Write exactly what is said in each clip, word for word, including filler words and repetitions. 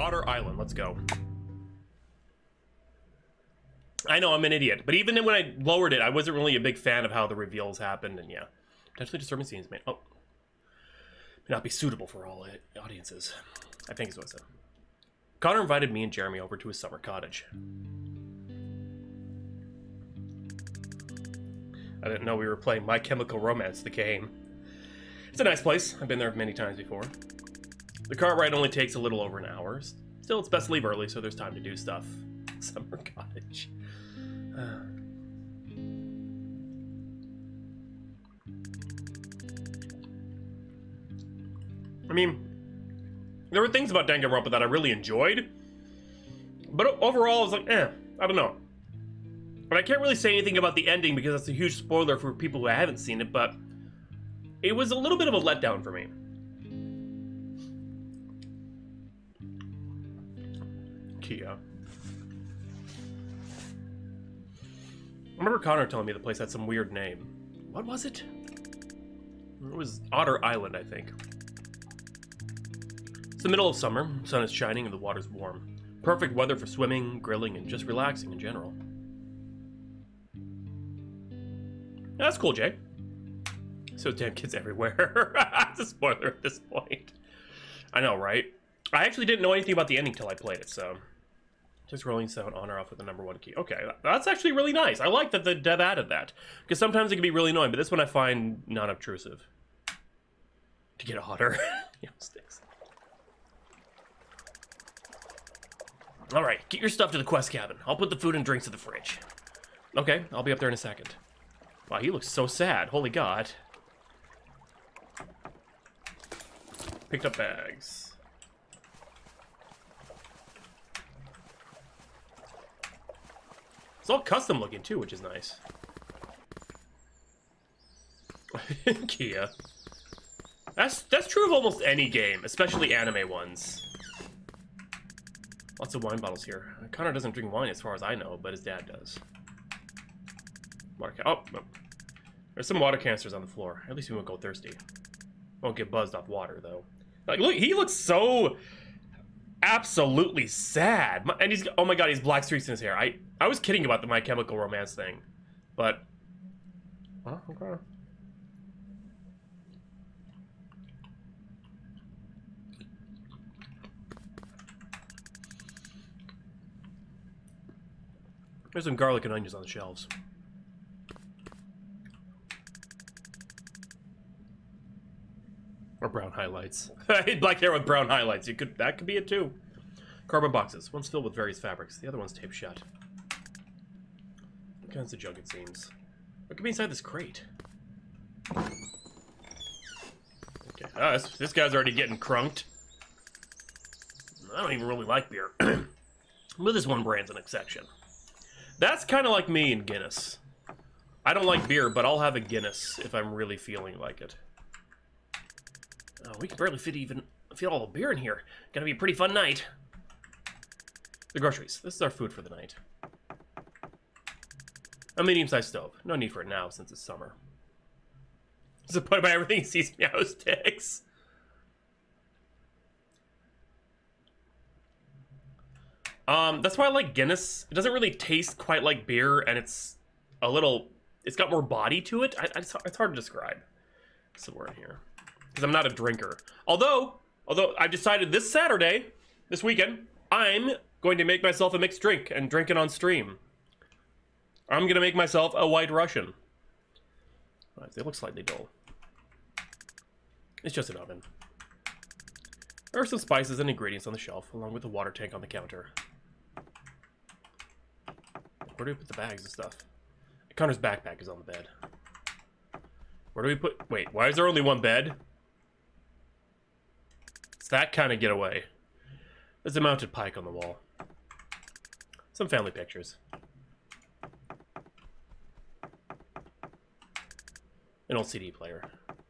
Otter Island. Let's go. I know, I'm an idiot. But even when I lowered it, I wasn't really a big fan of how the reveals happened. And yeah, potentially disturbing scenes may, oh, may not be suitable for all audiences. I think is what I said. Connor invited me and Jeremy over to his summer cottage. I didn't know we were playing My Chemical Romance, the game. It's a nice place. I've been there many times before. The car ride only takes a little over an hour. Still, it's best to leave early so there's time to do stuff. Summer cottage. Uh. I mean, there were things about Danganronpa that I really enjoyed, but overall I was like, eh, I don't know. But I can't really say anything about the ending because that's a huge spoiler for people who haven't seen it, but it was a little bit of a letdown for me. Kia. I remember Connor telling me the place had some weird name. What was it? It was Otter Island, I think. It's the middle of summer, the sun is shining and the water's warm. Perfect weather for swimming, grilling, and just relaxing in general. That's cool, Jay. So damn kids everywhere. It's a spoiler at this point. I know, right? I actually didn't know anything about the ending till I played it, so... Just rolling sound on or off with the number one key. Okay, that's actually really nice. I like that the dev added that. Because sometimes it can be really annoying, but this one I find non-obtrusive. To get hotter. You know, sticks. Alright, get your stuff to the quest cabin. I'll put the food and drinks in the fridge. Okay, I'll be up there in a second. Wow, he looks so sad. Holy God. Picked up bags. It's all custom looking too, which is nice. Kia. That's that's true of almost any game, especially anime ones. Lots of wine bottles here. Connor doesn't drink wine as far as I know, but his dad does. Water can oh, oh, there's some water canisters on the floor. At least we won't go thirsty. Won't get buzzed off water though. Like, look, he looks so absolutely sad. And he's oh my God, he's black streaks in his hair. I I was kidding about the My Chemical Romance thing, but oh, okay. There's some garlic and onions on the shelves. Or brown highlights. Black hair with brown highlights. You could that could be it too. Cardboard boxes. One's filled with various fabrics. The other one's taped shut. What kinds of junk it seems. What could be inside this crate? Okay. Oh, this, this guy's already getting crunked. I don't even really like beer. But this one brand's an exception. That's kind of like me in Guinness. I don't like beer, but I'll have a Guinness if I'm really feeling like it. Oh, we can barely fit even fit all the beer in here. Gonna be a pretty fun night. The groceries. This is our food for the night. A medium-sized stove. No need for it now since it's summer. Disappointed by everything he sees meow sticks. Um, that's why I like Guinness. It doesn't really taste quite like beer, and it's a little... It's got more body to it. I, I, it's hard to describe. What's the word here? Because I'm not a drinker. Although, although I decided this Saturday, this weekend, I'm going to make myself a mixed drink and drink it on stream. I'm going to make myself a White Russian. Right, they look slightly dull. It's just an oven. There are some spices and ingredients on the shelf, along with a water tank on the counter. Where do we put the bags and stuff? Connor's backpack is on the bed. Where do we put... Wait, why is there only one bed? It's that kind of getaway. There's a mounted pike on the wall. Some family pictures. An old C D player.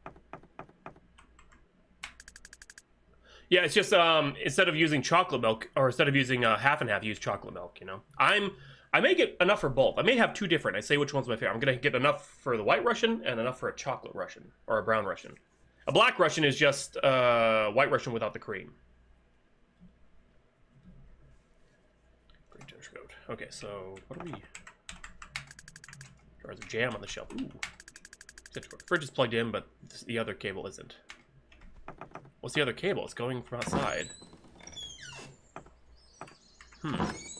Yeah, it's just, um, instead of using chocolate milk, or instead of using uh, half and half, use chocolate milk, you know? I'm... I may get enough for both. I may have two different. I say which one's my favorite. I'm going to get enough for the White Russian and enough for a chocolate Russian. Or a brown Russian. A black Russian is just uh, White Russian without the cream. Okay, so what do we... There's a jam on the shelf. Ooh. The fridge is plugged in, but the other cable isn't. What's the other cable? It's going from outside. Hmm.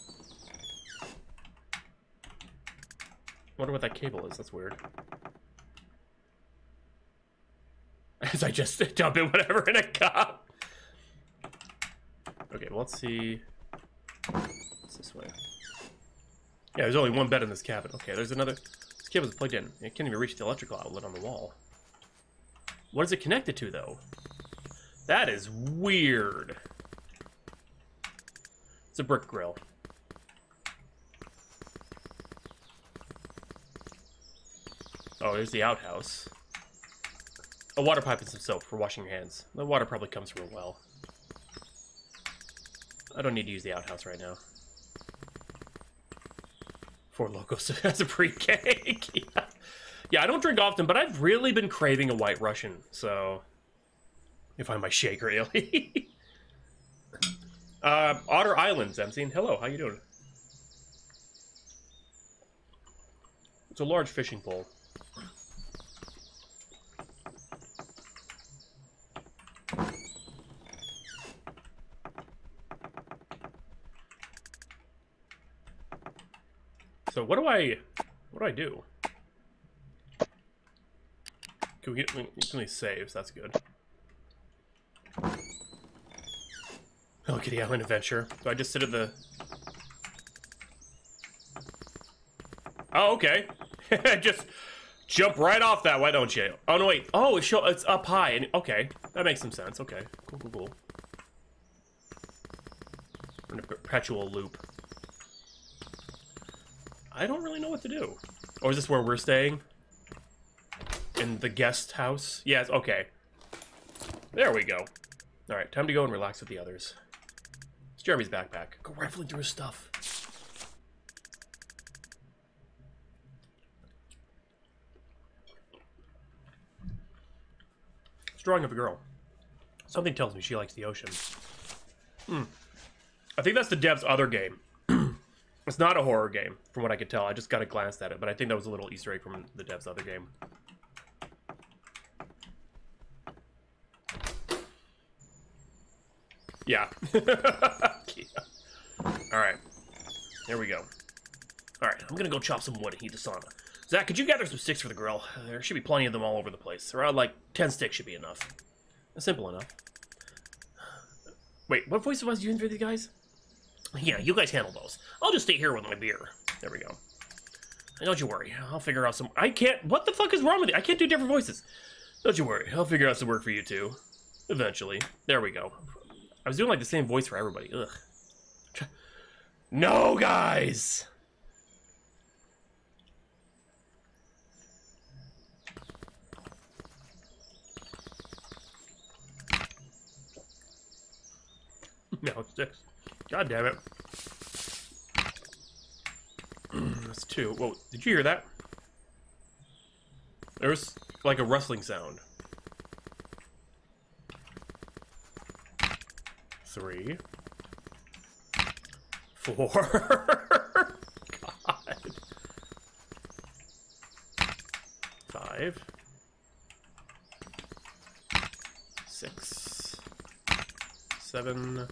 Wonder what that cable is. That's weird. As I just dump it whatever in a cup. Okay, well, let's see. It's this way. Yeah, there's only one bed in this cabin. Okay, there's another. This cable's plugged in. It can't even reach the electrical outlet on the wall. What is it connected to, though? That is weird. It's a brick grill. Oh, there's the outhouse. A water pipe and some soap for washing your hands. The water probably comes from a well. I don't need to use the outhouse right now. Four Locos as a pre-cake. Yeah. Yeah, I don't drink often, but I've really been craving a White Russian, so... You find my shaker, Illy. uh, Otter Islands, I'm seeing. Hello, how you doing? It's a large fishing pole. So what do I, what do I do? Can we get, we can we saves? That's good. Hello Kitty Island Adventure. Do I just sit at the... Oh, okay. Just jump right off that, why don't you? Oh, no, wait. Oh, it's, show, it's up high. And okay, that makes some sense. Okay, cool, cool, cool. We're in a perpetual loop. I don't really know what to do. Or is this where we're staying? In the guest house? Yes, okay. There we go. Alright, time to go and relax with the others. It's Jeremy's backpack. Go rifling through his stuff. It's drawing of a girl. Something tells me she likes the ocean. Hmm. I think that's the dev's other game. It's not a horror game, from what I could tell. I just got a glance at it, but I think that was a little Easter egg from the dev's other game. Yeah. Yeah. Alright. There we go. Alright, I'm gonna go chop some wood and heat the sauna. Zach, could you gather some sticks for the grill? There should be plenty of them all over the place. Around, like, ten sticks should be enough. Simple enough. Wait, what voice was you in for these guys? Yeah, you guys handle those. I'll just stay here with my beer. There we go. Don't you worry. I'll figure out some... I can't... What the fuck is wrong with you? I can't do different voices. Don't you worry. I'll figure out some work for you, too. Eventually. There we go. I was doing, like, the same voice for everybody. Ugh. No, guys! No, six. God damn it. That's two. Whoa, did you hear that? There was like a rustling sound. Three. Four. God. Five. Six. Seven.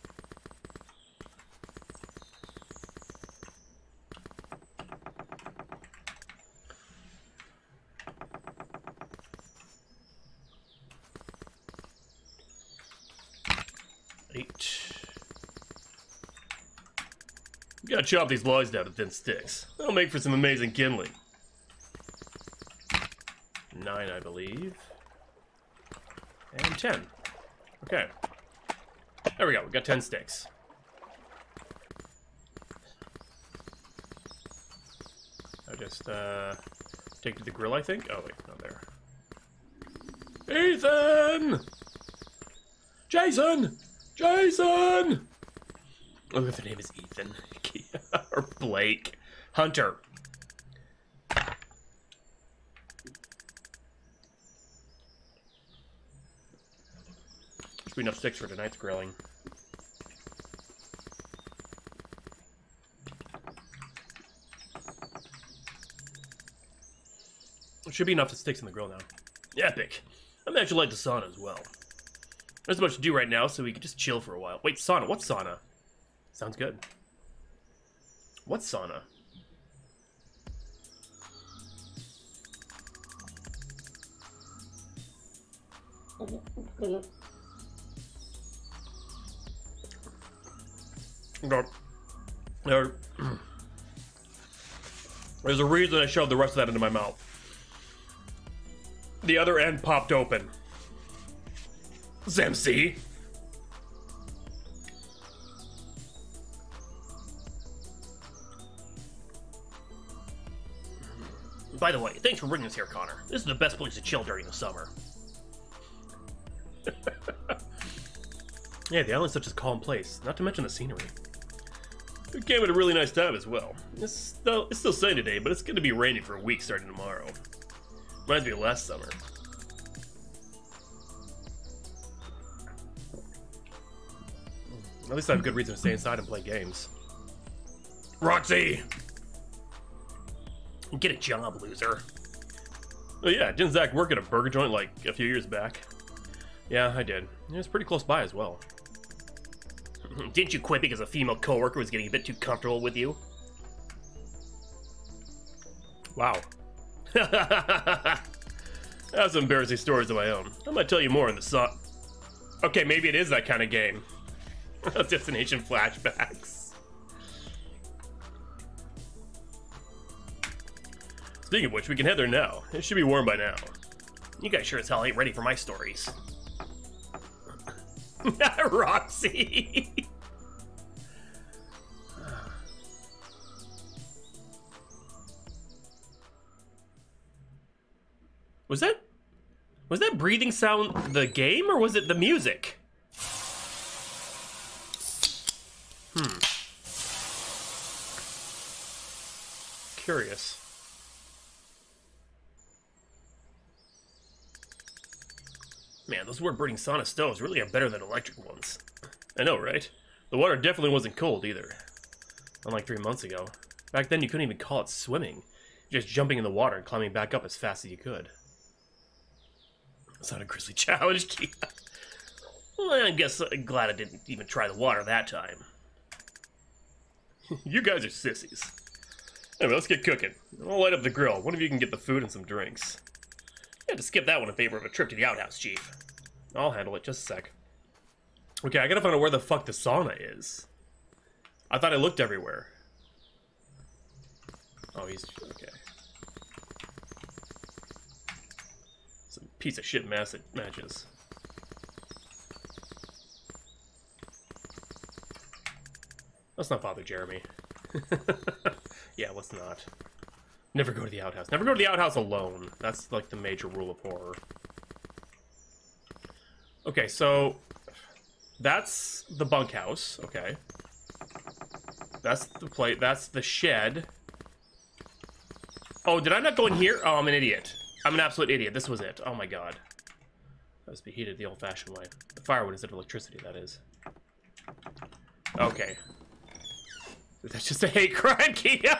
You gotta chop these logs down to thin sticks. That'll make for some amazing kindling. Nine, I believe. And ten. Okay. There we go, we got ten sticks. I'll just, uh, take to the grill, I think. Oh, wait, not there. Ethan! Jason! Jason! Oh, if the name is Ethan. Or Blake. Hunter. Should be enough sticks for tonight's grilling. Should be enough sticks in the grill now. Epic. I'm actually like the sauna as well. There's so much to do right now, so we can just chill for a while. Wait, sauna. What's sauna? Sounds good. What's sauna? There, there's a reason I shoved the rest of that into my mouth. The other end popped open. Zemc. By the way, thanks for bringing us here, Connor. This is the best place to chill during the summer. Yeah, the island's such a calm place, not to mention the scenery. We came at a really nice time as well. It's still, it's still sunny today, but it's going to be rainy for a week starting tomorrow. Reminds me of last summer. At least I have a good reason to stay inside and play games. Roxy! Get a job, loser. Oh yeah, didn't Zach work at a burger joint like a few years back? Yeah, I did. It was pretty close by as well. Didn't you quit because a female coworker was getting a bit too comfortable with you? Wow. I have some embarrassing stories of my own. I might tell you more in the so- Okay, maybe it is that kind of game. Destination flashbacks. Speaking of which, we can head there now. It should be warm by now. You guys sure as hell ain't ready for my stories. Roxy! Was that... Was that breathing sound the game, or was it the music? Hmm. Curious. Man, those wood-burning sauna stoves really are better than electric ones. I know, right? The water definitely wasn't cold, either. Unlike three months ago. Back then, you couldn't even call it swimming. Just jumping in the water and climbing back up as fast as you could. That's not a grisly challenge, Kia. Well, I guess I'm glad I didn't even try the water that time. You guys are sissies. Anyway, let's get cooking. I'll light up the grill. One of you can get the food and some drinks. I had to skip that one in favor of a trip to the outhouse, Chief. I'll handle it, just a sec. Okay, I gotta find out where the fuck the sauna is. I thought I looked everywhere. Oh, he's... okay. Some piece of shit mess that matches. Let's not bother Jeremy. Yeah, let's not. Never go to the outhouse. Never go to the outhouse alone. That's like the major rule of horror. Okay, so that's the bunkhouse. Okay, that's the plate. That's the shed. Oh, did I not go in here? Oh, I'm an idiot. I'm an absolute idiot. This was it. Oh my god. That was be heated the old-fashioned way. The firewood instead of electricity, that is. Okay. That's just a hate crime, Kia.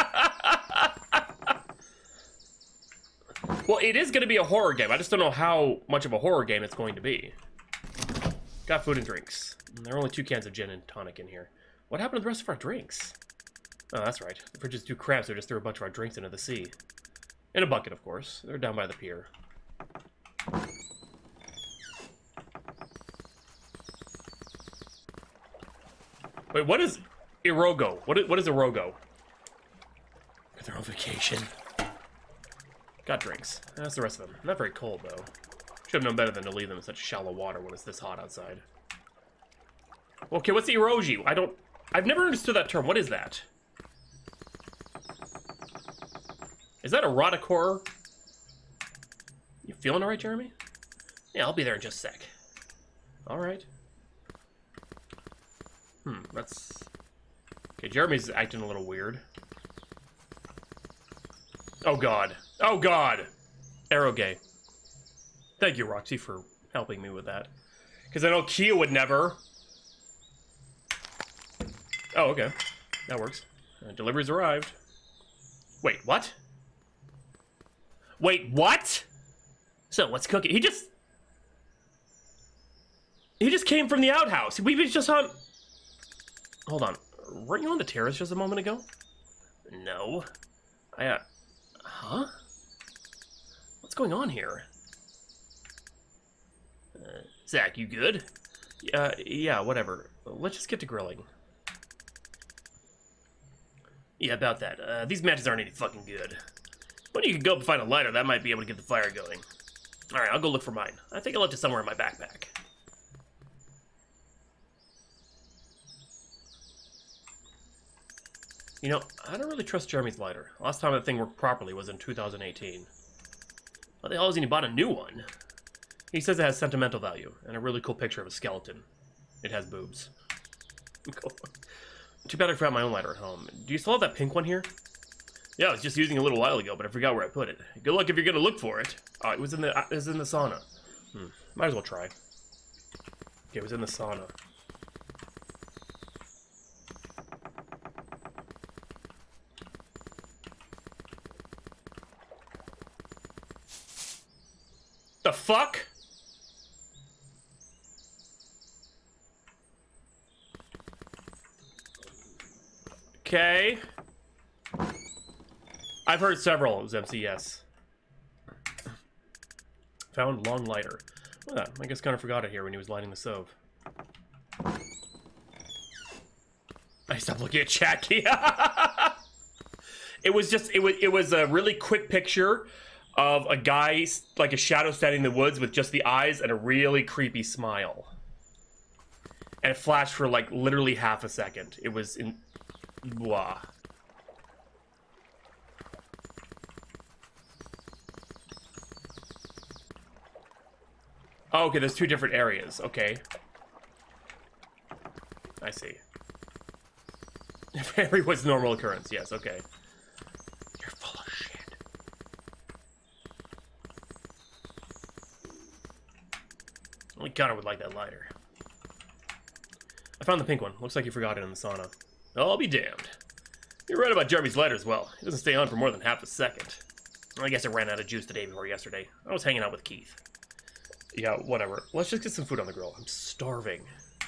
Well, it is going to be a horror game. I just don't know how much of a horror game it's going to be. Got food and drinks. There are only two cans of gin and tonic in here. What happened to the rest of our drinks? Oh, that's right. The fridge is too cramped, so I just threw a bunch of our drinks into the sea. In a bucket, of course. They're down by the pier. Wait, what is Irogo? What is, what is Irogo? They're on vacation. Got drinks. That's the rest of them. Not very cold, though. Should have known better than to leave them in such shallow water when it's this hot outside. Okay, what's the eroji? I don't... I've never understood that term. What is that? Is that erotic horror? You feeling alright, Jeremy? Yeah, I'll be there in just a sec. Alright. Hmm, that's... Okay, Jeremy's acting a little weird. Oh god. Oh god! Arrow gay. Thank you, Roxy, for helping me with that. Because I know Kia would never. Oh, okay. That works. Uh, delivery's arrived. Wait, what? Wait, what? So, what's cooking? He just... He just came from the outhouse. We was just on... Hold on. Weren't you on the terrace just a moment ago? No. I, uh... Huh? What's going on here? Uh, Zach, you good? Uh, yeah, whatever. Let's just get to grilling. Yeah, about that. Uh, these matches aren't any fucking good. When you can go up and find a lighter, that might be able to get the fire going. Alright, I'll go look for mine. I think I left it somewhere in my backpack. You know, I don't really trust Jeremy's lighter. Last time that thing worked properly was in two thousand eighteen. What the hell is he bought a new one? He says it has sentimental value, and a really cool picture of a skeleton. It has boobs. Cool. Too bad I forgot my own lighter at home. Do you still have that pink one here? Yeah, I was just using it a little while ago, but I forgot where I put it. Good luck if you're gonna look for it. Oh, it was in the, uh, it was in the sauna. Hmm. Might as well try. Okay, it was in the sauna. The fuck? Okay. I've heard several. It was M C S. Found long lighter. Well, I guess Connor forgot it here when he was lighting the stove. I stopped looking at chat. It was just it was it was a really quick picture of a guy, like a shadow standing in the woods with just the eyes and a really creepy smile. And it flashed for like literally half a second. It was in... Blah. Oh, okay, there's two different areas. Okay. I see. Every was normal occurrence. Yes, okay. You're full of shit. Only Connor would like that lighter. I found the pink one. Looks like you forgot it in the sauna. I'll be damned. You're right about Jeremy's lighter as well. He doesn't stay on for more than half a second. I guess I ran out of juice the day before yesterday. I was hanging out with Keith. Yeah, whatever. Let's just get some food on the grill. I'm starving.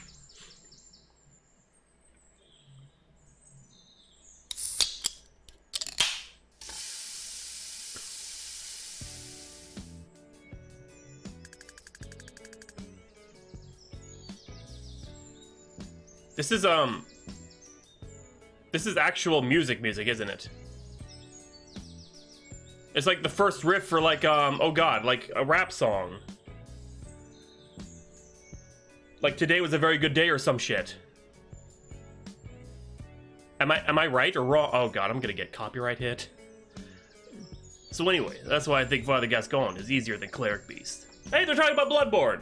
This is, um... This is actual music music, isn't it? It's like the first riff for, like, um... Oh god, like a rap song. Like, today was a very good day or some shit. Am I, am I right or wrong? Oh god, I'm gonna get copyright hit. So anyway, that's why I think Father Gascon is easier than Cleric Beast. Hey, they're talking about Bloodborne!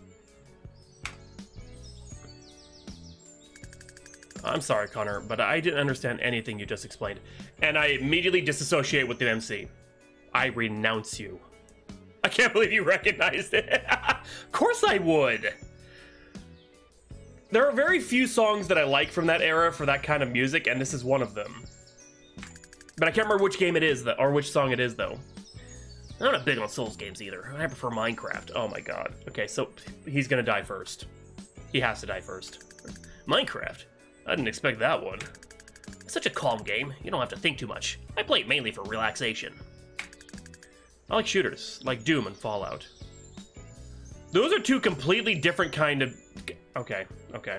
I'm sorry, Connor, but I didn't understand anything you just explained. And I immediately disassociate with the M C. I renounce you. I can't believe you recognized it. Of course I would! There are very few songs that I like from that era for that kind of music, and this is one of them. But I can't remember which game it is, though, or which song it is, though. I'm not big on Souls games, either. I prefer Minecraft. Oh my god. Okay, so he's gonna die first. He has to die first. Minecraft? I didn't expect that one. It's such a calm game. You don't have to think too much. I play it mainly for relaxation. I like shooters, like Doom and Fallout. Those are two completely different kind of... Okay, okay.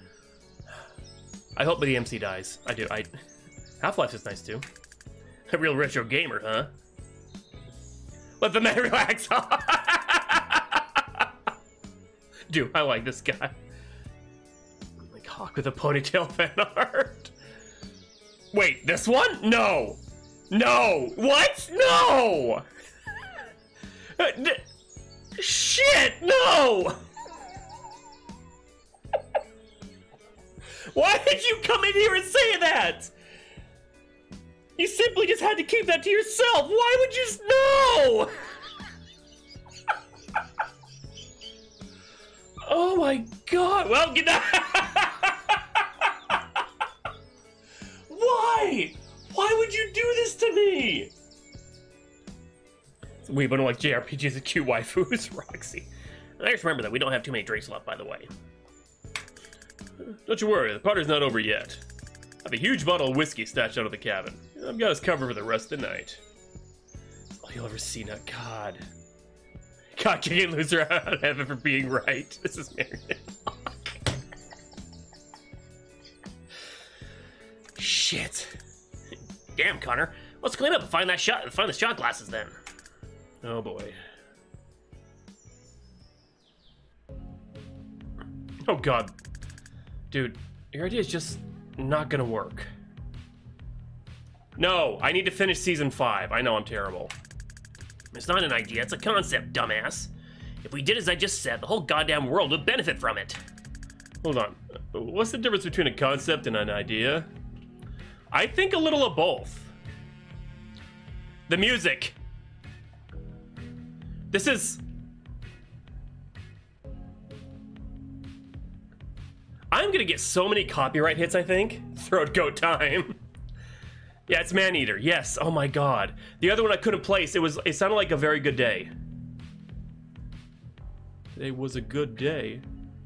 I hope the M C dies. I do. I. Half-Life is nice too. A real retro gamer, huh? Let the man relax. Dude, I like this guy. Like Hawk with a ponytail fan art. Wait, this one? No. No. What? No. Shit, no. Why did you come in here and say that? You simply just had to keep that to yourself. Why would you know? Oh my god. Well, get Why? Why would you do this to me? We don't like J R P Gs and cute waifus, Roxy. I just remember that we don't have too many drinks left, by the way. Don't you worry, the party's not over yet. I have a huge bottle of whiskey stashed out of the cabin. I've got us covered for the rest of the night. That's all you'll ever see now. God. God, kicking loser out of heaven for being right. This is Meredith. Shit. Damn, Connor. Let's clean up and find that shot and find the shot glasses then. Oh boy. Oh god. Dude, your idea is just not gonna work. No, I need to finish season five. I know I'm terrible. It's not an idea, it's a concept, dumbass. If we did as I just said, the whole goddamn world would benefit from it. Hold on. What's the difference between a concept and an idea? I think a little of both. The music. This is... I'm gonna get so many copyright hits, I think. Throat goat time. Yeah, it's Maneater. Yes. Oh my god. The other one I couldn't place. It was. It sounded like a very good day. Today was a good day.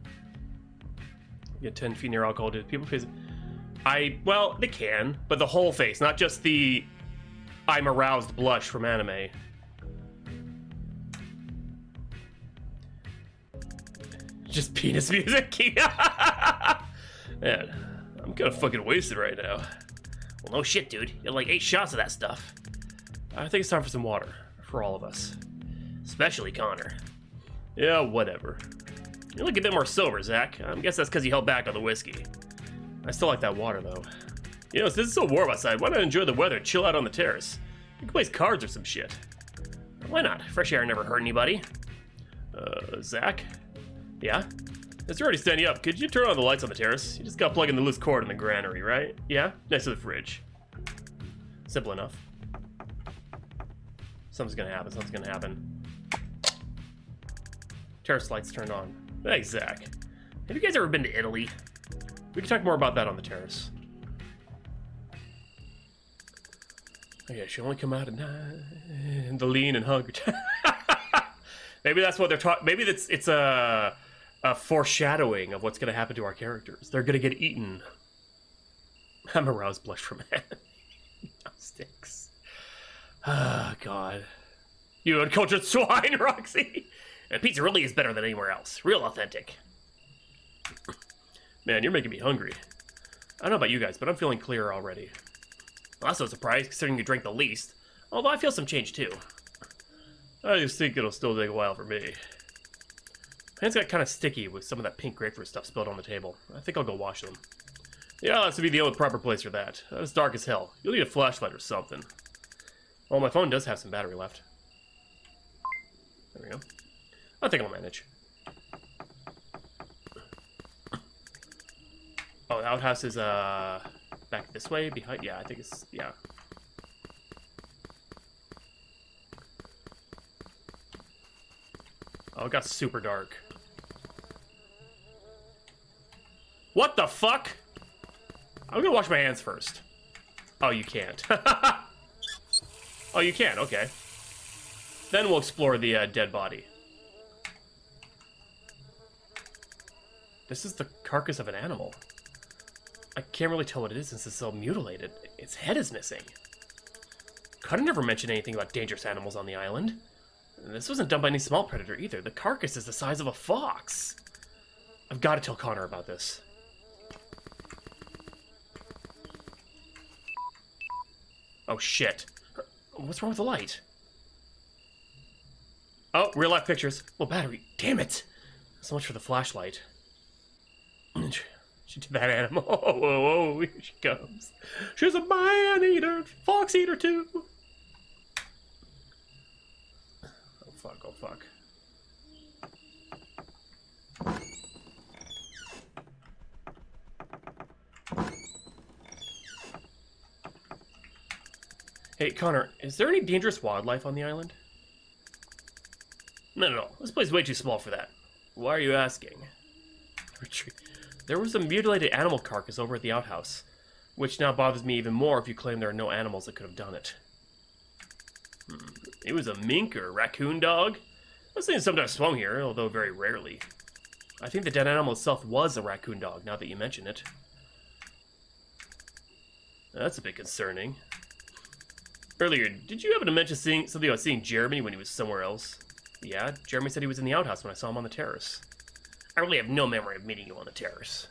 Get ten feet near alcohol. Did people face? I well, they can, but the whole face, not just the I'm aroused blush from anime. Just penis music. Man, I'm kind of fucking wasted right now. Well, no shit, dude. You had like eight shots of that stuff. I think it's time for some water. For all of us. Especially Connor. Yeah, whatever. You look a bit more sober, Zach. I guess that's because you held back on the whiskey. I still like that water, though. You know, since it's so warm outside, why not enjoy the weather and chill out on the terrace? You can play cards or some shit. Why not? Fresh air never hurt anybody. Uh, Zach? Yeah? As you're already standing up, could you turn on the lights on the terrace? You just got plugged in the loose cord in the granary, right? Yeah? Next to the fridge. Simple enough. Something's gonna happen, something's gonna happen. Terrace lights turned on. Hey, Zach. Have you guys ever been to Italy? We can talk more about that on the terrace. Oh yeah, she only come out at night. And the lean and hungry. Maybe that's what they're talking. Maybe it's it's a, a foreshadowing of what's going to happen to our characters. They're going to get eaten. I'm aroused blush from it. Sticks. Ah, God. You uncultured swine, Roxy. And pizza really is better than anywhere else. Real authentic. Man, you're making me hungry. I don't know about you guys, but I'm feeling clearer already. Well, that's no surprise, considering you drank the least. Although I feel some change, too. I just think it'll still take a while for me. My hands got kind of sticky with some of that pink grapefruit stuff spilled on the table. I think I'll go wash them. Yeah, that's to be the only proper place for that. It's dark as hell. You'll need a flashlight or something. Well, my phone does have some battery left. There we go. I think I'll manage. Oh, the outhouse is, uh, back this way, behind, yeah, I think it's, yeah. Oh, it got super dark. What the fuck? I'm gonna wash my hands first. Oh, you can't. Oh, you can, okay. Then we'll explore the uh, dead body. This is the carcass of an animal. I can't really tell what it is since it's so mutilated. Its head is missing. Cutter never mentioned anything about dangerous animals on the island. And this wasn't done by any small predator either. The carcass is the size of a fox. I've got to tell Connor about this. Oh shit. What's wrong with the light? Oh, real life pictures. Well, battery. Damn it. So much for the flashlight. She did that animal. Whoa, whoa, whoa, here she comes. She's a man-eater, fox-eater too. Oh fuck, oh fuck. Hey, Connor, is there any dangerous wildlife on the island? No, no, no. This place is way too small for that. Why are you asking? Retreat. There was a mutilated animal carcass over at the outhouse, which now bothers me even more if you claim there are no animals that could have done it. Hmm. It was a mink or a raccoon dog? Those things sometimes swum here, although very rarely. I think the dead animal itself was a raccoon dog, now that you mention it. That's a bit concerning. Earlier, did you happen to mention seeing something about seeing Jeremy when he was somewhere else? Yeah, Jeremy said he was in the outhouse when I saw him on the terrace. I really have no memory of meeting you on the terrace.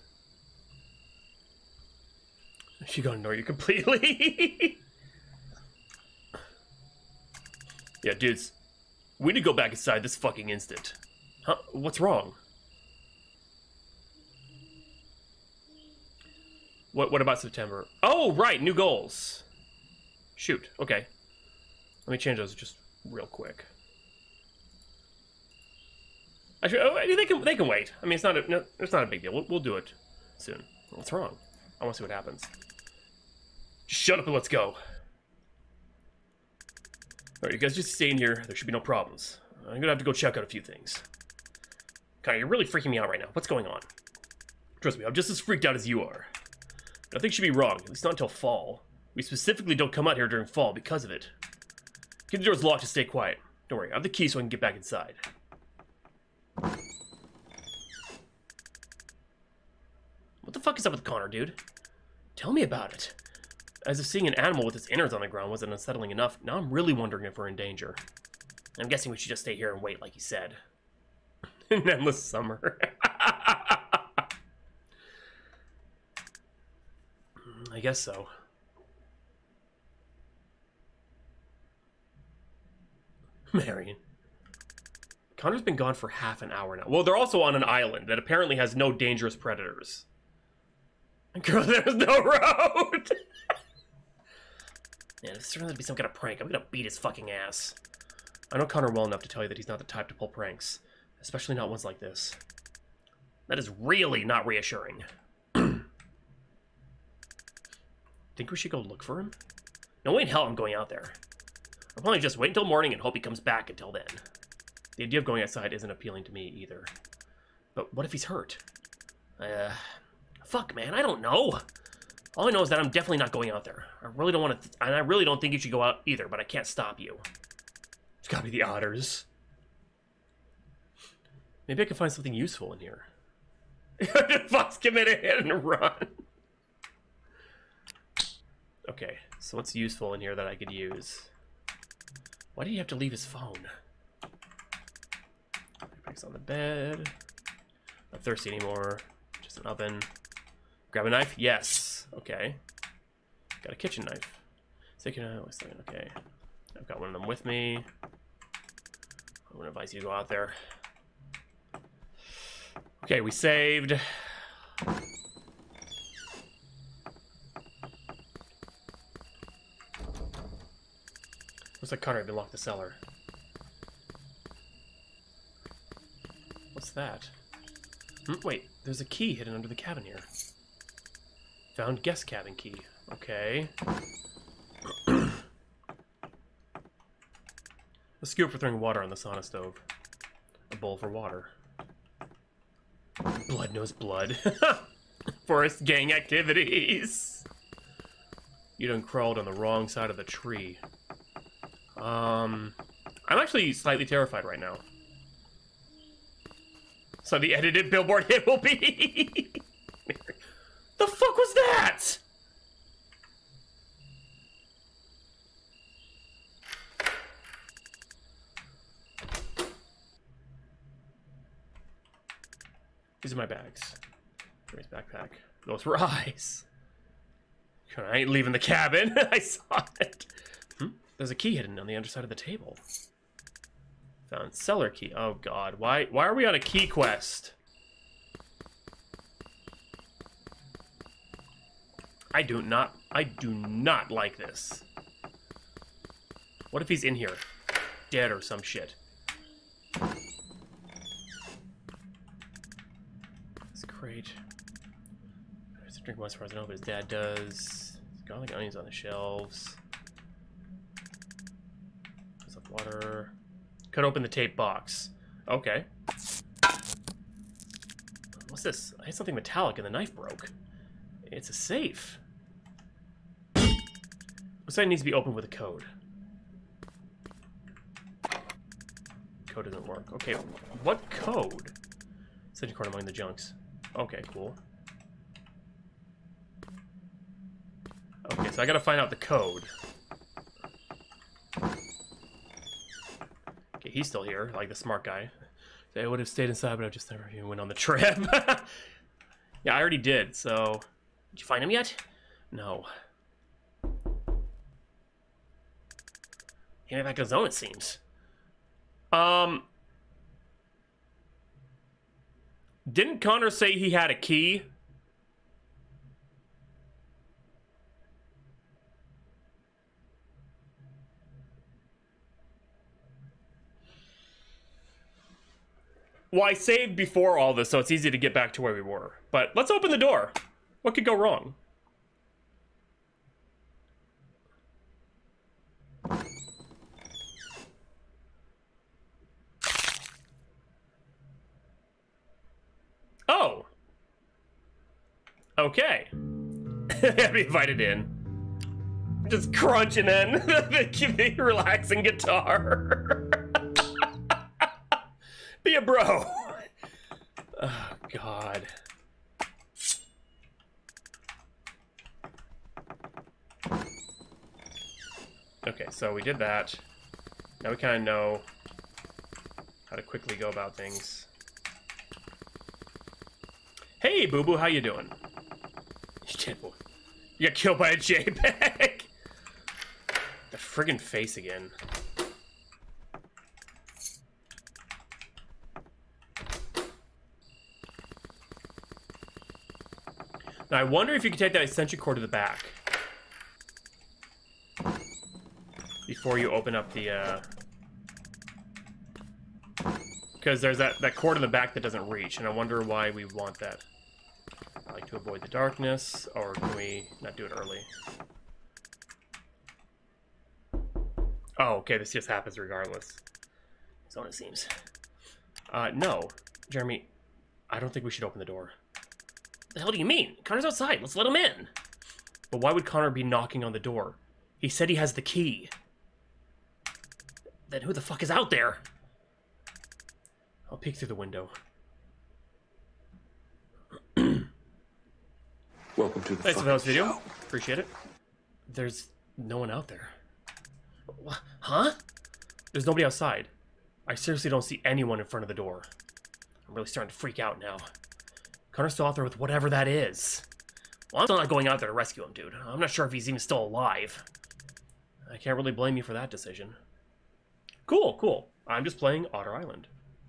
She gonna ignore you completely. Yeah, dudes. We need to go back inside this fucking instant. Huh? What's wrong? What What about September? Oh, right, new goals. Shoot, okay. Let me change those just real quick. Actually, oh, they can they can wait. I mean, it's not a no, it's not a big deal. We'll, we'll do it soon. What's wrong? I want to see what happens. Just shut up and let's go. Alright, you guys just stay in here. There should be no problems. I'm gonna have to go check out a few things. Connor, you're really freaking me out right now. What's going on? Trust me, I'm just as freaked out as you are. Nothing should be wrong, at least not until fall. We specifically don't come out here during fall because of it. Keep the doors locked to stay quiet. Don't worry, I have the key so I can get back inside. What the fuck is up with Connor, dude? Tell me about it. As if seeing an animal with its innards on the ground wasn't unsettling enough, now I'm really wondering if we're in danger. I'm guessing we should just stay here and wait, like you said. An endless summer. I guess so. Marion. Connor's been gone for half an hour now. Well, they're also on an island that apparently has no dangerous predators. Girl, there's no road! Man, this is going to be some kind of prank. I'm gonna beat his fucking ass. I know Connor well enough to tell you that he's not the type to pull pranks. Especially not ones like this. That is really not reassuring. Think we should go look for him? No way in hell I'm going out there. I'll probably just wait until morning and hope he comes back until then. The idea of going outside isn't appealing to me either. But what if he's hurt? Uh, fuck, man, I don't know. All I know is that I'm definitely not going out there. I really don't want to, and I really don't think you should go out either, but I can't stop you. It's gotta be the otters. Maybe I can find something useful in here. Fox committed a hit and run. Okay, so what's useful in here that I could use? Why did he have to leave his phone? Backpack's on the bed. Not thirsty anymore. Just an oven. Grab a knife? Yes. Okay. Got a kitchen knife. Second, uh, wait a second. Okay. I've got one of them with me. I wouldn't advise you to go out there. Okay, we saved. Looks like Connor had been locked the cellar. What's that? Hmm, wait, there's a key hidden under the cabin here. Found guest cabin key. Okay. A scoop for throwing water on the sauna stove. A bowl for water. Blood knows blood. Forest gang activities. You done crawled on the wrong side of the tree. Um, I'm actually slightly terrified right now. So the edited billboard hit will be... The fuck was that? These are my bags. Grace backpack. Those were eyes. I ain't leaving the cabin. I saw it. Hmm? There's a key hidden on the underside of the table. Found cellar key. Oh god. Why why are we on a key quest? I do not I do not like this. What if he's in here? Dead or some shit. It's great. There's a drink once as far as I know, but his dad does. Garlic onions on the shelves. There's some water. Cut open the tape box. Okay. What's this? I had something metallic and the knife broke. It's a safe. Looks like it needs to be opened with a code. Code doesn't work. Okay, what code? Extension cord among the junks. Okay, cool. Okay, so I gotta find out the code. Okay, he's still here, like the smart guy. I would have stayed inside, but I just never even went on the trip. Yeah, I already did, so... Did you find him yet? No. He went back on his own, it seems. Um... Didn't Connor say he had a key? Well, I saved before all this, so it's easy to get back to where we were. But let's open the door. What could go wrong? Oh. Okay. Be invited in. Just crunching in the relaxing guitar. Be a bro. Oh, God. Okay, so we did that. Now we kind of know how to quickly go about things. Hey, Boo Boo, how you doing? You got killed by a JPEG. The friggin' face again. Now, I wonder if you can take that extension cord to the back before you open up the, uh... because there's that, that cord in the back that doesn't reach, and I wonder why we want that. I like to avoid the darkness, or can we not do it early? Oh, okay, this just happens regardless. So it seems. Uh, no. Jeremy, I don't think we should open the door. The hell do you mean? Connor's outside. Let's let him in. But why would Connor be knocking on the door? He said he has the key. Then who the fuck is out there? I'll peek through the window. Welcome to the Thanks for the video. Appreciate it. There's no one out there. What? Huh? There's nobody outside. I seriously don't see anyone in front of the door. I'm really starting to freak out now. Connor's still out there with whatever that is. Well, I'm still not going out there to rescue him, dude. I'm not sure if he's even still alive. I can't really blame you for that decision. Cool, cool. I'm just playing Otter Island.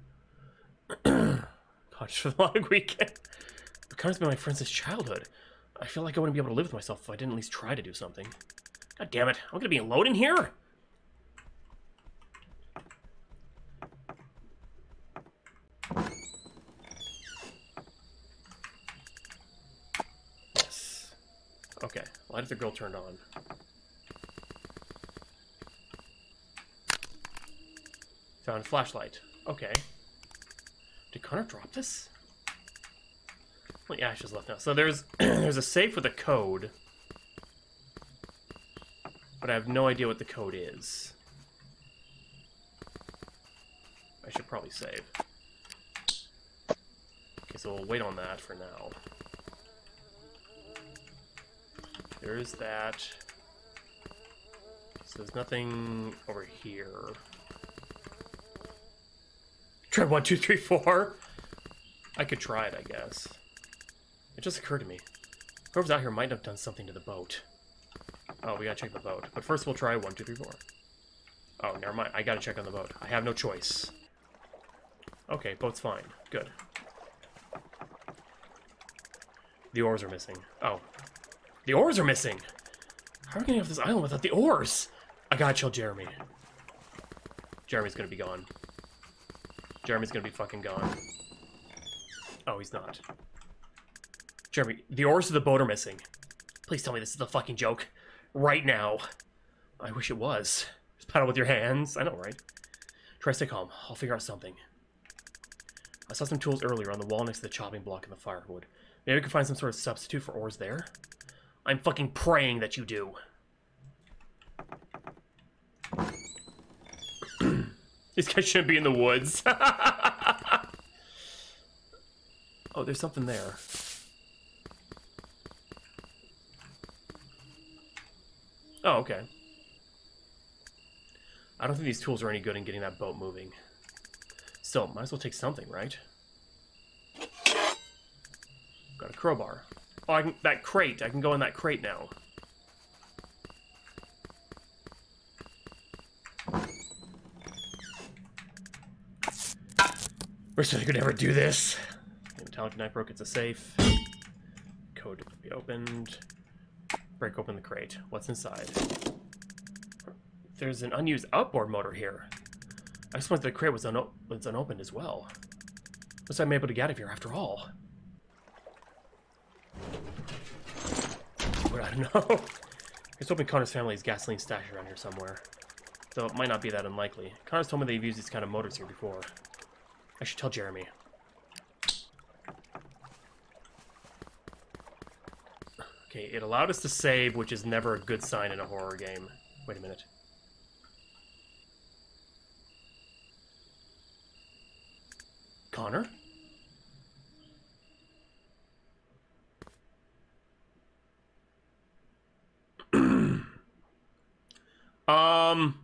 Gosh, for the long weekend. But Connor's been my friend since childhood. I feel like I wouldn't be able to live with myself if I didn't at least try to do something. God damn it. I'm gonna be alone in here? Yes. Okay. Why did the girl turn on? Found a flashlight. Okay. Did Connor drop this? Well, yeah, she's left now. So there's there's a safe with a code, but I have no idea what the code is. I should probably save. Okay, so we'll wait on that for now. There's that. So there's nothing over here. Try one, two, three, four. I could try it, I guess. It just occurred to me. Whoever's out here might have done something to the boat. Oh, we gotta check the boat. But first we'll try one, two, three, four. Oh, never mind. I gotta check on the boat. I have no choice. Okay, boat's fine. Good. The oars are missing. Oh. The oars are missing! How are we getting off this island without the oars? I gotta chill Jeremy. Jeremy's gonna be gone. Jeremy's gonna be fucking gone. Oh, he's not. Jeremy, the oars of the boat are missing. Please tell me this is a fucking joke. Right now. I wish it was. Just paddle with your hands. I know, right? Try to stay calm. I'll figure out something. I saw some tools earlier on the wall next to the chopping block and the firewood. Maybe we can find some sort of substitute for oars there? I'm fucking praying that you do. These guys shouldn't be in the woods. Oh, there's something there. Oh, okay. I don't think these tools are any good in getting that boat moving. So, might as well take something, right? Got a crowbar. Oh, I can, that crate. I can go in that crate now. Wish I could ever do this. The metallic knife broke. It's a safe. Code to be opened. Break open the crate. What's inside? There's an unused outboard motor here. I just went the crate was, uno was unopened as well. Looks like I'm able to get out of here after all. But I don't know. I was hoping Connor's family's gasoline stash around here somewhere. Though it might not be that unlikely. Connor's told me they've used these kind of motors here before. I should tell Jeremy. Okay, it allowed us to save, which is never a good sign in a horror game. Wait a minute. Connor? um...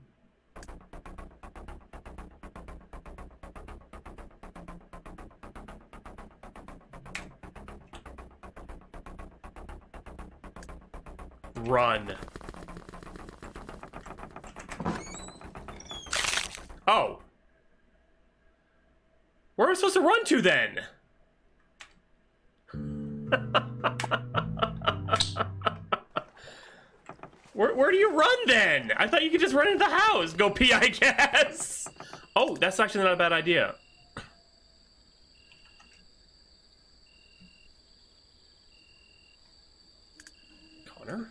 Run. Oh. Where am I supposed to run to then? where, where do you run then? I thought you could just run into the house. Go pee, I guess. Oh, that's actually not a bad idea. Connor?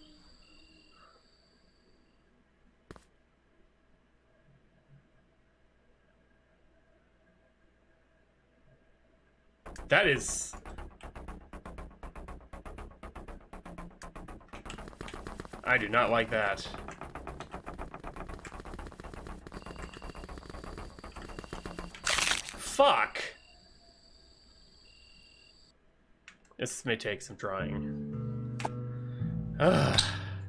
That is... I do not like that. Fuck! This may take some trying. Ugh.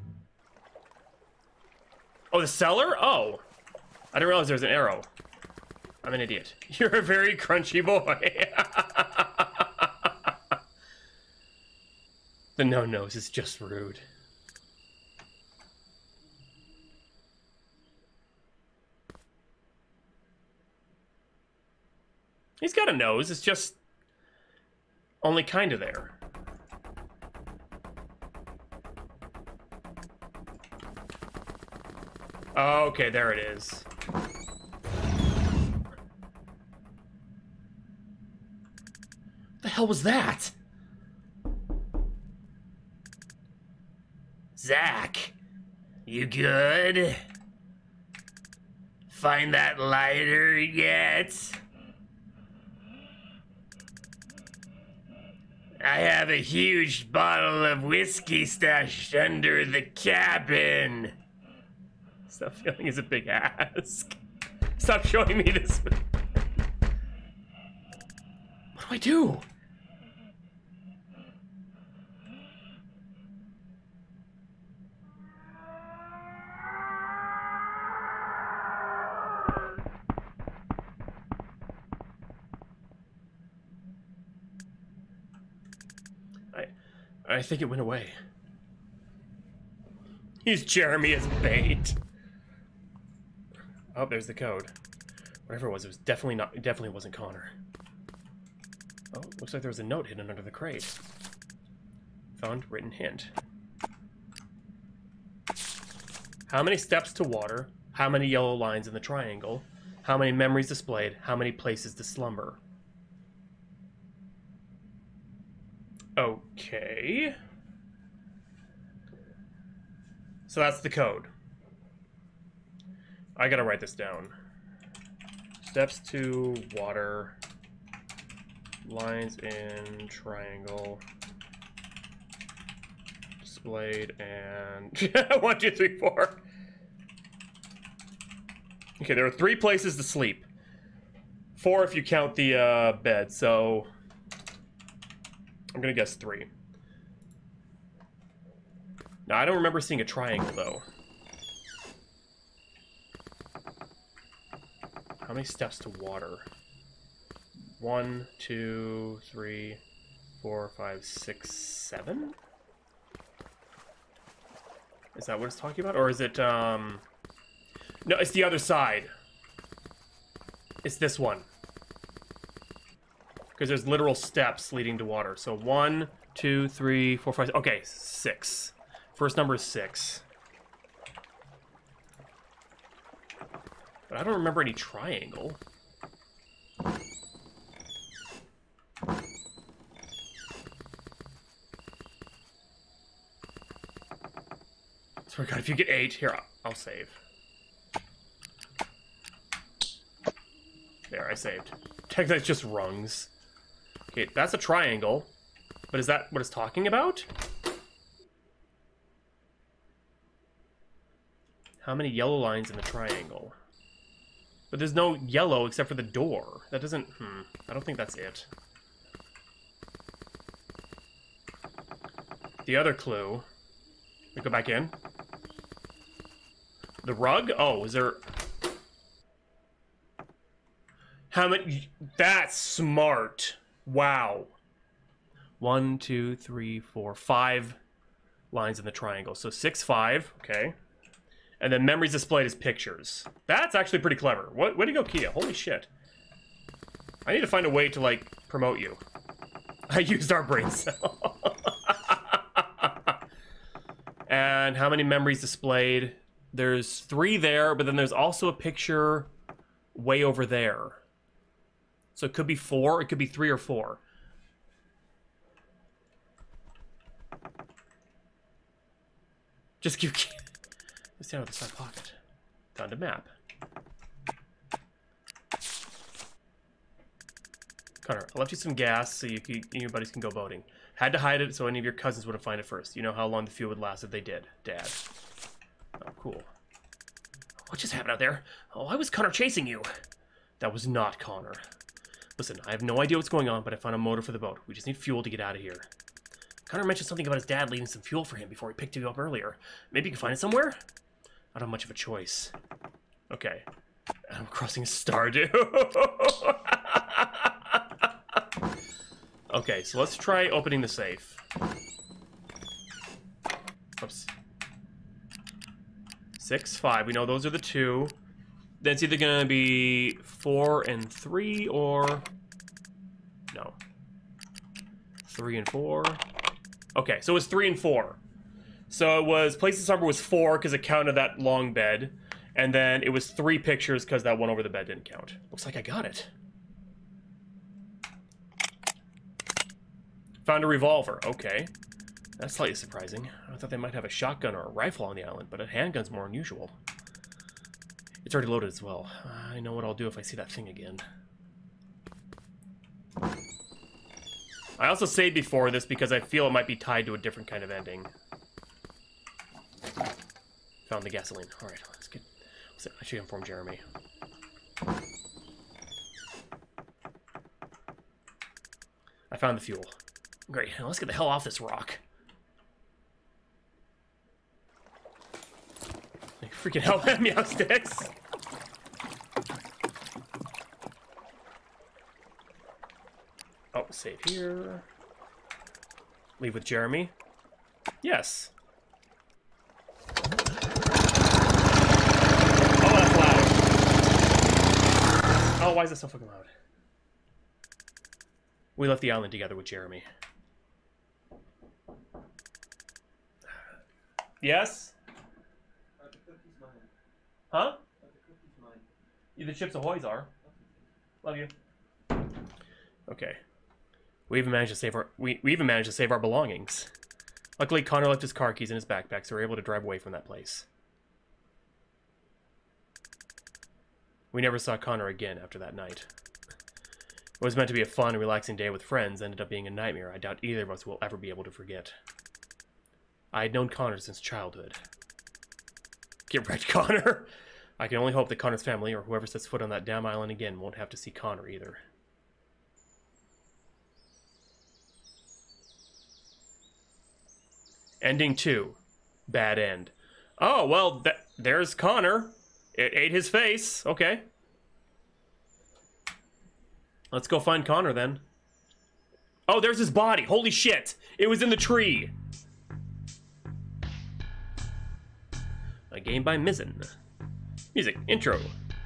Oh, the cellar? Oh. I didn't realize there was an arrow. I'm an idiot. You're a very crunchy boy. The no-nose is just rude. He's got a nose, it's just only kind of there. Oh, okay, there it is. What the hell was that? Zach, you good? Find that lighter yet? I have a huge bottle of whiskey stashed under the cabin. Stop feeling is a big ask. Stop showing me this. What do I do? I think it went away. Use Jeremy as bait. Oh, there's the code. Whatever it was, it was definitely not. It definitely wasn't Connor. Oh, looks like there was a note hidden under the crate. Found written hint. How many steps to water? How many yellow lines in the triangle? How many memories displayed? How many places to slumber? Okay. So that's the code. I gotta write this down. Steps to water. Lines in triangle. Displayed and... one, two, three, four. Okay, there are three places to sleep. Four if you count the uh, bed, so... I'm gonna guess three. Now, I don't remember seeing a triangle, though. How many steps to water? One, two, three, four, five, six, seven? Is that what it's talking about? Or is it, um... No, it's the other side. It's this one. Because there's literal steps leading to water. So one, two, three, four, five... Okay, six. First number is six. But I don't remember any triangle. Swear to God, if you get eight, here, I'll, I'll save. There, I saved. Technically, it's just rungs. Okay, that's a triangle. But is that what it's talking about? How many yellow lines in the triangle? But there's no yellow except for the door. That doesn't... Hmm. I don't think that's it. The other clue... We go back in. The rug? Oh, is there... How many... That's smart. Wow. One, two, three, four, five lines in the triangle. So six, five. Okay. And then memories displayed as pictures. That's actually pretty clever. What, way to go, Kia. Holy shit. I need to find a way to, like, promote you. I used our brain cell. And how many memories displayed? There's three there, but then there's also a picture way over there. So it could be four, it could be three or four. Just keep... Let's down with the side pocket. Found a map. Connor, I left you some gas so you, can, you and your buddies can go boating. Had to hide it so any of your cousins wouldn't find it first. You know how long the fuel would last if they did, Dad. Oh, cool. What just happened out there? Oh, why was Connor chasing you? That was not Connor. Listen, I have no idea what's going on, but I found a motor for the boat. We just need fuel to get out of here. Connor mentioned something about his dad leaving some fuel for him before he picked you up earlier. Maybe you can find it somewhere? I don't have much of a choice. Okay. I'm crossing Stardew. Okay, so let's try opening the safe. Oops. Six, five. We know those are the two. Then it's either gonna be four and three or... No. Three and four. Okay, so it was three and four. So it was, places number was four because it counted that long bed. And then it was three pictures because that one over the bed didn't count. Looks like I got it. Found a revolver. Okay. That's slightly surprising. I thought they might have a shotgun or a rifle on the island, but a handgun's more unusual. It's already loaded as well. I know what I'll do if I see that thing again. I also saved before this because I feel it might be tied to a different kind of ending. Found the gasoline. Alright, let's get... I should inform Jeremy. I found the fuel. Great, now let's get the hell off this rock. Freaking hell, meow sticks! Oh, save here. Leave with Jeremy. Yes. Oh, that's loud. Oh, why is that so fucking loud? We left the island together with Jeremy. Yes? Are the cookies mine? Huh? Are the cookies mine? Yeah, the Chips Ahoy's are. Love you. Okay. We even managed to save our we, we even managed to save our belongings. Luckily, Connor left his car keys in his backpack, so we were able to drive away from that place. We never saw Connor again after that night. It was meant to be a fun and relaxing day with friends, ended up being a nightmare I doubt either of us will ever be able to forget. I had known Connor since childhood. Get wrecked, Connor! I can only hope that Connor's family, or whoever sets foot on that damn island again, won't have to see Connor either. Ending two. Bad end. Oh, well, that, there's Connor. It ate his face. Okay. Let's go find Connor, then. Oh, there's his body. Holy shit. It was in the tree. A game by Mizzen. Music. Intro.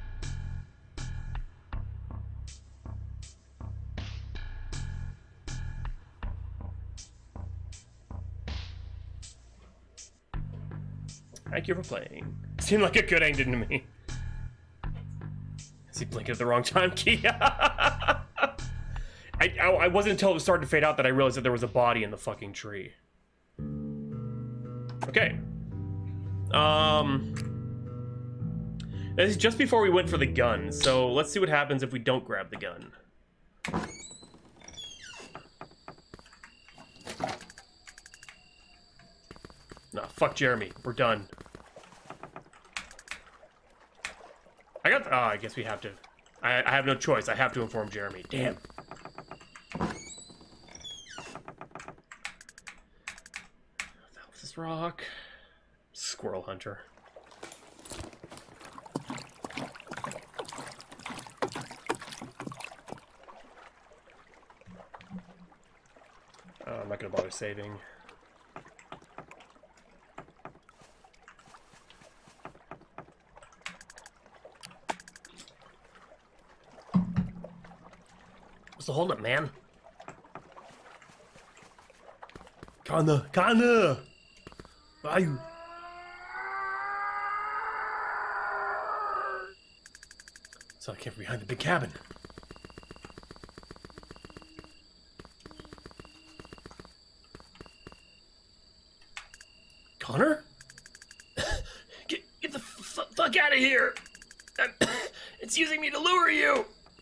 Thank you for playing. Seemed like a good ending to me. Is he blinking at the wrong time key? I, I, I wasn't until it was starting to fade out that I realized that there was a body in the fucking tree. Okay. Um... This is just before we went for the gun, so let's see what happens if we don't grab the gun. Nah, fuck Jeremy. We're done. I got... Ah, oh, I guess we have to... I, I have no choice. I have to inform Jeremy. Damn. What the hell is this rock? Squirrel hunter. Uh, I'm not gonna bother saving. What's the holdup, man? Connor, Connor! Where are you? So I came from behind the big cabin. Connor? Get, get the f fuck out of here! It's using me to lure you!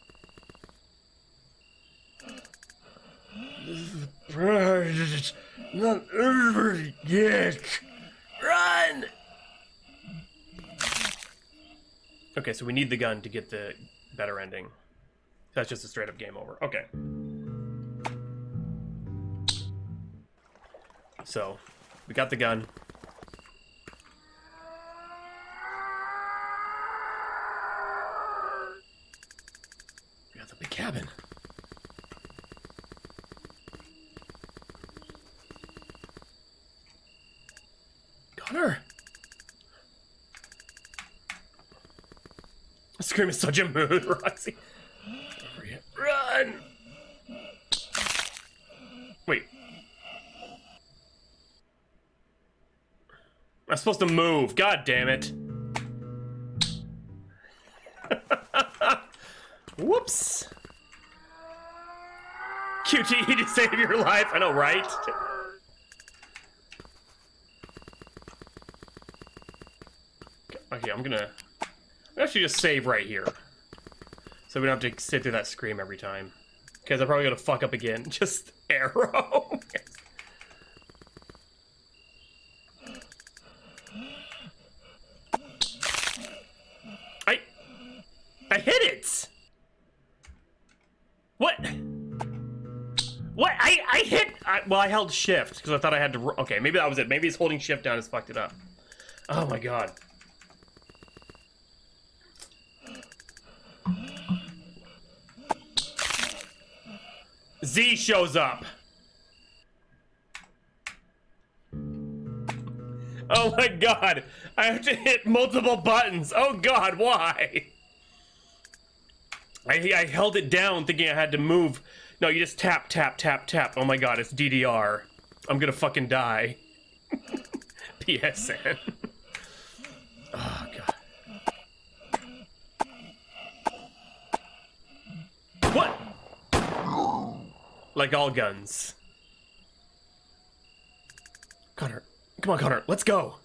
Not over yet. Run! Okay, so we need the gun to get the better ending. That's just a straight up game over. Okay. So, we got the gun. We got the big cabin. Connor! Scream is such a mood, Roxy. Run! Wait. I'm supposed to move. God damn it. Whoops. Q T E to save your life. I know, right? Okay, I'm gonna... I'm actually just save right here. So we don't have to sit through that scream every time. Because I'm probably gonna fuck up again. Just arrow. I... I hit it! What? What? I, I hit... I, well, I held shift, because I thought I had to... Okay, maybe that was it. Maybe it's holding shift down has fucked it up. Oh my god. Z shows up. Oh my god. I have to hit multiple buttons. Oh god, why? I, I held it down thinking I had to move. No, you just tap, tap, tap, tap. Oh my god, it's D D R. I'm gonna fucking die. P S N. Oh god. What? Like all guns. Connor. Come on, Connor. Let's go.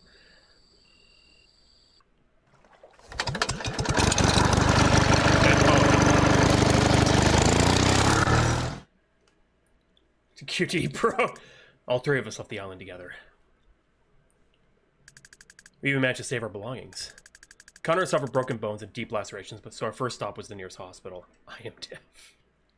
Q T, bro. All three of us left the island together. We even managed to save our belongings. Connor suffered broken bones and deep lacerations, but so our first stop was the nearest hospital. I am deaf.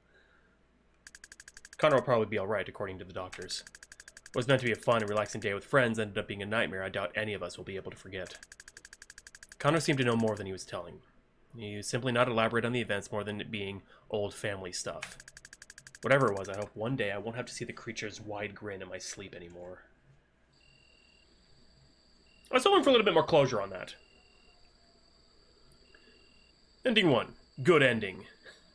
Connor will probably be alright, according to the doctors. What was meant to be a fun and relaxing day with friends ended up being a nightmare I doubt any of us will be able to forget. Connor seemed to know more than he was telling. He was simply not elaborate on the events more than it being old family stuff. Whatever it was, I hope one day I won't have to see the creature's wide grin in my sleep anymore. I was hoping for a little bit more closure on that. Ending one. Good ending.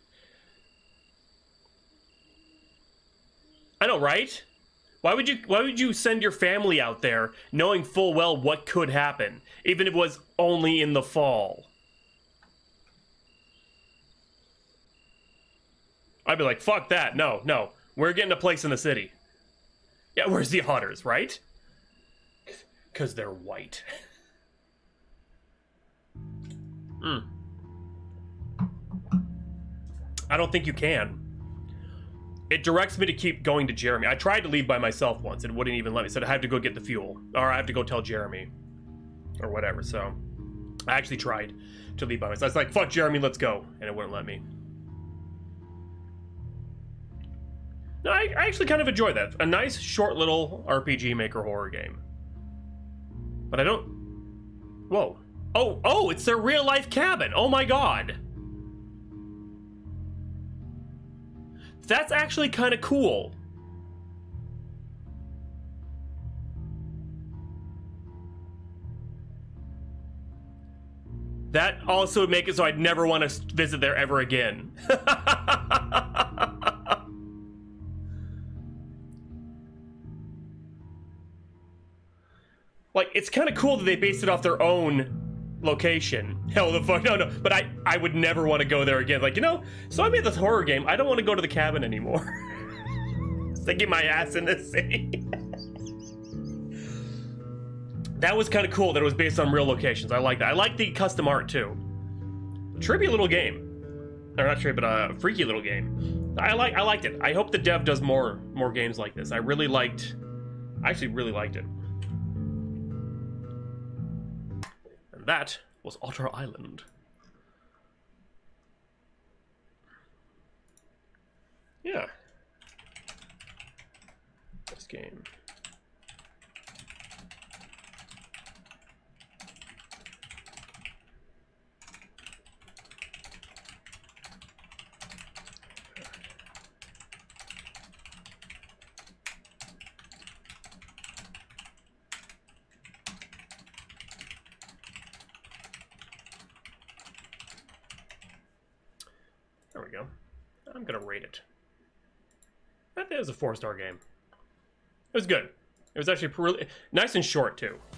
I know, right? Why would you why would you send your family out there knowing full well what could happen, even if it was only in the fall? I'd be like, fuck that. No, no. We're getting a place in the city. Yeah, where's the otters, right? Because they're white. Hmm. I don't think you can. It directs me to keep going to Jeremy. I tried to leave by myself once. It wouldn't even let me. It said I have to go get the fuel. Or I have to go tell Jeremy. Or whatever, so. I actually tried to leave by myself. I was like, fuck Jeremy, let's go. And it wouldn't let me. No, I, I actually kind of enjoy that. A nice, short little R P G Maker horror game. But I don't... Whoa. Oh, oh, it's their real-life cabin. Oh my god. That's actually kind of cool. That also would make it so I'd never want to visit there ever again. Like, it's kind of cool that they based it off their own location. Hell the fuck, no, no. But I, I would never want to go there again. Like, you know, so I made this horror game. I don't want to go to the cabin anymore. Sticking my ass in this thing. That was kind of cool that it was based on real locations. I like that. I like the custom art, too. Trippy little game. Or not trippy, but a freaky little game. I like. I liked it. I hope the dev does more, more games like this. I really liked... I actually really liked it. That was Otter Island. Yeah. This game. There we go. I'm gonna rate it. I think it was a four-star game. It was good. It was actually really nice and short too.